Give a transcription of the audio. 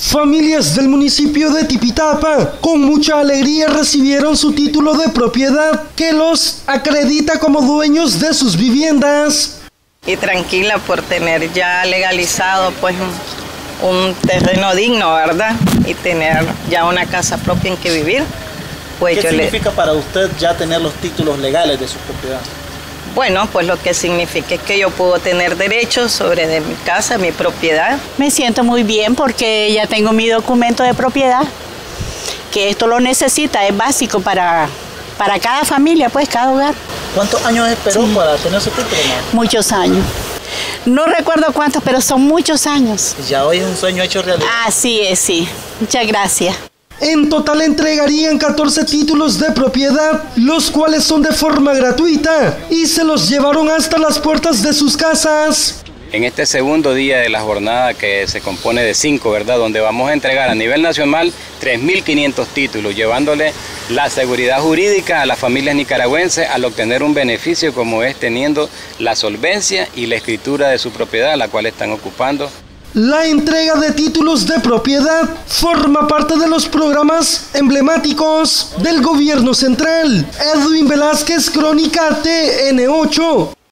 Familias del municipio de Tipitapa con mucha alegría recibieron su título de propiedad que los acredita como dueños de sus viviendas. Y tranquila por tener ya legalizado pues un terreno digno, ¿verdad? Y tener ya una casa propia en que vivir. Pues ¿Qué significa para usted ya tener los títulos legales de su propiedad? Bueno, pues lo que significa es que yo puedo tener derechos sobre de mi casa, mi propiedad. Me siento muy bien porque ya tengo mi documento de propiedad, que esto lo necesita, es básico para cada familia, pues cada hogar. ¿Cuántos años esperó para tener su título, ma? Muchos años. No recuerdo cuántos, pero son muchos años. Ya hoy es un sueño hecho realidad. Así es, sí. Muchas gracias. En total entregarían 14 títulos de propiedad, los cuales son de forma gratuita y se los llevaron hasta las puertas de sus casas. En este segundo día de la jornada, que se compone de 5, ¿verdad? Donde vamos a entregar a nivel nacional 3.500 títulos, llevándole la seguridad jurídica a las familias nicaragüenses al obtener un beneficio como es teniendo la solvencia y la escritura de su propiedad, la cual están ocupando. La entrega de títulos de propiedad forma parte de los programas emblemáticos del gobierno central. Edwin Velázquez, Crónica TN8.